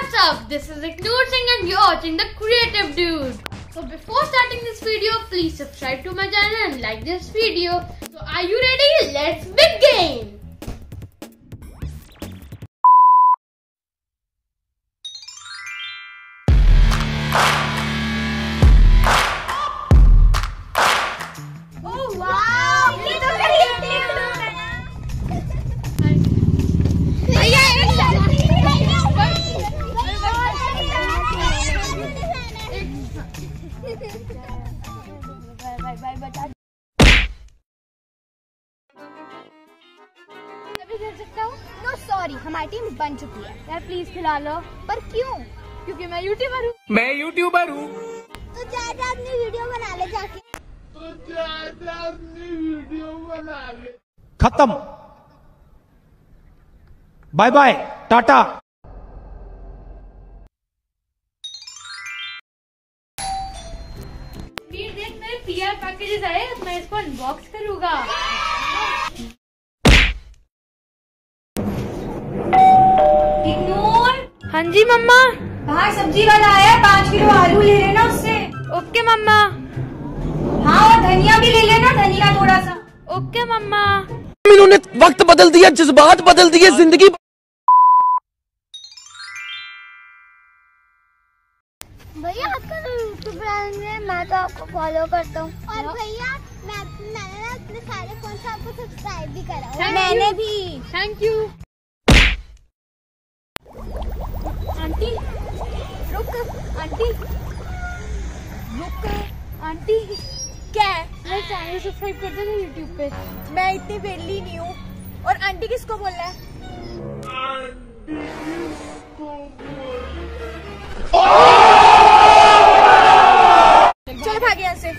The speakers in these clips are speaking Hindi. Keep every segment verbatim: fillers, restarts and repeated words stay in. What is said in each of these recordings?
what's up? This is Ignore Singh and you're watching The Creative Dude. So before starting this video, please subscribe to my channel and like this video. So are you ready? Let's begin! Oh wow! ये तो creative खेल सकता हूँ? नो सॉरी, हमारी टीम बन चुकी है। यार प्लीज खिला लो। पर क्यों? क्योंकि मैं यूट्यूबर हूँ। मैं यूट्यूबर हूँ। तो चाचा अपनी वीडियो बना ले जाके। तो चाचा अपनी वीडियो बना ले। खत्म। Bye bye, tata. फिर देख मेरे पीआर पैकेजेस आए, मैं इसको अनबॉक्स करूँगा। इग्नोर। हाँ जी मम्मा। बाहर सब्जी वाला आया, पाँच किलो आलू ले लेना उससे। ओके मम्मा। हाँ और धनिया भी ले लेना, धनिया थोड़ा सा। ओके मम्मा। इन्होंने वक्त बदल दिया, जज्बात बदल दिए, जिंदगी। भैया आपका तो यूट्यूब चैनल है, मैं तो आपको फॉलो करता हूँ। और भैया मैं मैंने ना अपने सारे फोन से आपको सब्सक्राइब भी करा हुआ। मैंने भी। Thank you. आंटी रुक, आंटी रुक, आंटी क्या है? मेरा चैनल सब्सक्राइब कर दो ना यूट्यूब पे। मैं इतनी बेली नहीं हूँ। और आंटी किसको बोल रहा है? चल भाग यहाँ से।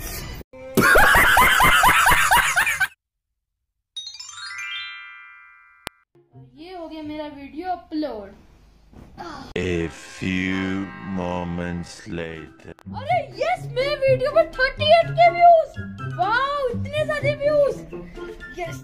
ये हो गया मेरा video upload. A few moments later. अरे यस, मेरे वीडियो पर अड़तीस के व्यूज। वाओ, इतने सारे व्यूज। यस,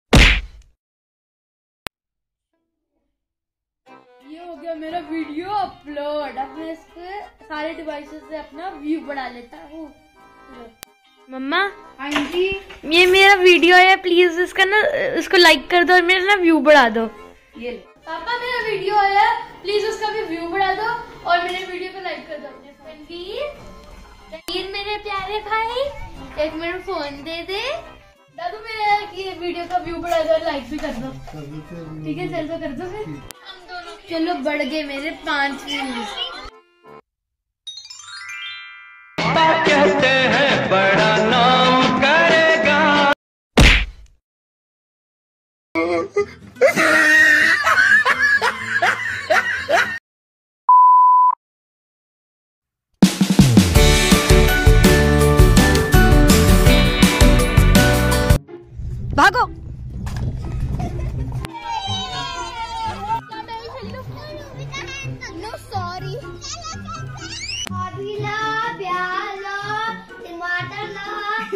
ये हो गया मेरा वीडियो अपलोड। अब मैं इसके सारे डिवाइसेस से अपना व्यू बढ़ा लेता हूँ। मम्मा। हाँ जी। ये मेरा वीडियो है, प्लीज इसका ना इसको लाइक कर दो और मेरा ना व्यू बढ़ा दो। ये पापा मेरा वीडियो है, प्लीज उसका भी व्यू बढ़ा दो और मेरे वीडियो को लाइक कर दो अपने फोन। रणवीर, रणवीर मेरे प्यारे भाई, एक मिनट फोन दे दे। दादू मेरे वीडियो का व्यू बढ़ा दो और लाइक भी कर दो। ठीक है, चल तो कर दो फिर। चलो बढ़ गए मेरे पांच व्यूज। कहते हैं बड़ा नाम करेगा। भागो। No sorry. अभी ला, प्याज ला, टमाटर ला।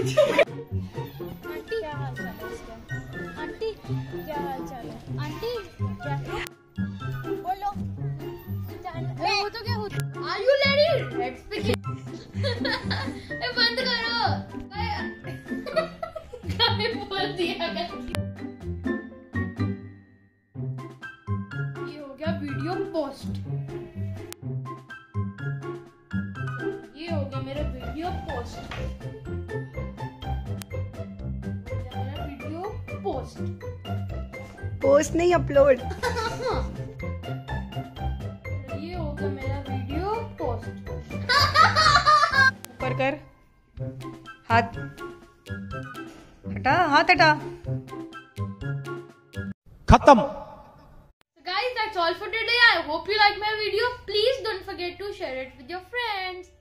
आंटी क्या हाल चाल है इसका? आंटी क्या हाल चाल है? आंटी क्या बोलो। मैं वो तो क्या होता? Are you ready? Let's begin. ए बंद करो। काय बोल दिया गलती। ये हो गया वीडियो पोस्ट। ये हो गया मेरा वीडियो पोस्ट। मेरा वीडियो पोस्ट। पोस्ट नहीं, अपलोड। ये हो गया मेरा वीडियो पोस्ट। ऊपर कर, हाथ हटा, हाथ हटा। खत्म। So guys, that's all for today. I hope you like my video. Please don't forget to share it with your friends.